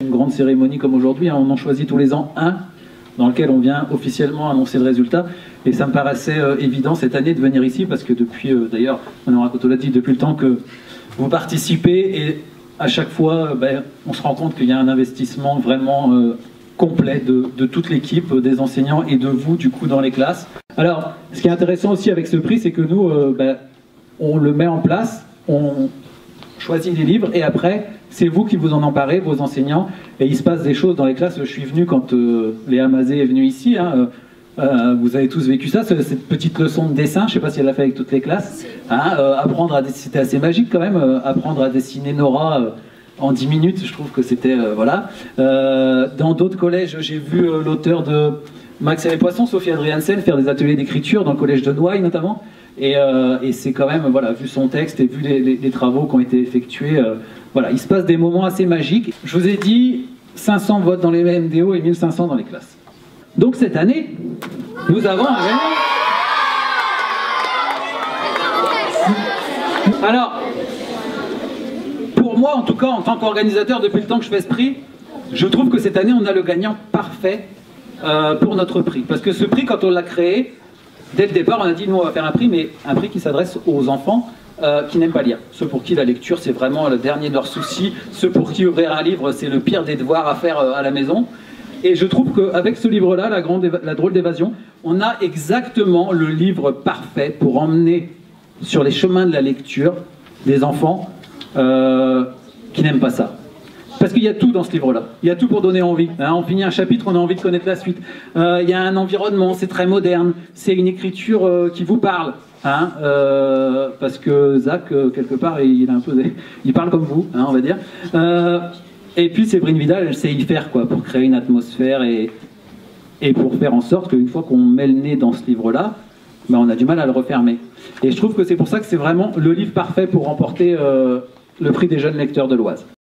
Une grande cérémonie comme aujourd'hui, hein, on en choisit tous les ans un dans lequel on vient officiellement annoncer le résultat. Et ça me paraissait évident cette année de venir ici parce que depuis, d'ailleurs, Manon Rakoto l'a dit, depuis le temps que vous participez et à chaque fois, on se rend compte qu'il y a un investissement vraiment complet de toute l'équipe, des enseignants et de vous, du coup, dans les classes. Alors, ce qui est intéressant aussi avec ce prix, c'est que nous, on le met en place, on choisit les livres et après, c'est vous qui vous en emparez, vos enseignants, et il se passe des choses dans les classes. Je suis venu quand Léa Mazet est venue ici, hein, vous avez tous vécu ça, cette petite leçon de dessin, je ne sais pas si elle l'a fait avec toutes les classes, hein, apprendre à dessiner, c'était assez magique quand même, apprendre à dessiner Nora en 10 minutes, je trouve que c'était, voilà. Dans d'autres collèges, j'ai vu l'auteur de Max et les poissons, Sophie Adriansen, faire des ateliers d'écriture dans le collège de Noailles notamment, et c'est quand même, voilà, vu son texte et vu les travaux qui ont été effectués, voilà, il se passe des moments assez magiques. Je vous ai dit 500 votes dans les MDO et 1500 dans les classes. Donc cette année, nous avons un gagnant. Alors, pour moi en tout cas, en tant qu'organisateur, depuis le temps que je fais ce prix, je trouve que cette année on a le gagnant parfait pour notre prix. Parce que ce prix, quand on l'a créé, dès le départ on a dit nous on va faire un prix, mais un prix qui s'adresse aux enfants qui n'aiment pas lire. Ceux pour qui la lecture c'est vraiment le dernier de leurs soucis, ceux pour qui ouvrir un livre c'est le pire des devoirs à faire à la maison. Et je trouve qu'avec ce livre-là, la drôle d'évasion, on a exactement le livre parfait pour emmener sur les chemins de la lecture des enfants qui n'aiment pas ça. Parce qu'il y a tout dans ce livre-là. Il y a tout pour donner envie. Hein, on finit un chapitre, on a envie de connaître la suite. Il y a un environnement, c'est très moderne. C'est une écriture qui vous parle. Hein, parce que Zach, quelque part, il parle comme vous, hein, on va dire. Et puis Séverine Vidal, elle sait y faire quoi, pour créer une atmosphère et pour faire en sorte qu'une fois qu'on met le nez dans ce livre-là, on a du mal à le refermer. Et je trouve que c'est pour ça que c'est vraiment le livre parfait pour remporter le prix des jeunes lecteurs de l'Oise.